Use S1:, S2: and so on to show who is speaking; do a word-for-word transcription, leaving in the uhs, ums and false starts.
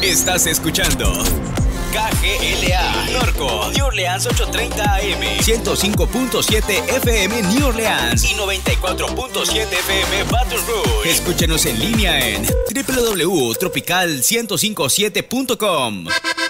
S1: Estás escuchando K G L A Norco, New Orleans ochocientos treinta A M, ciento cinco punto siete F M New Orleans y noventa y cuatro punto siete F M Baton Rouge. Escúchenos en línea en w w w punto tropical ciento cincuenta y siete punto com.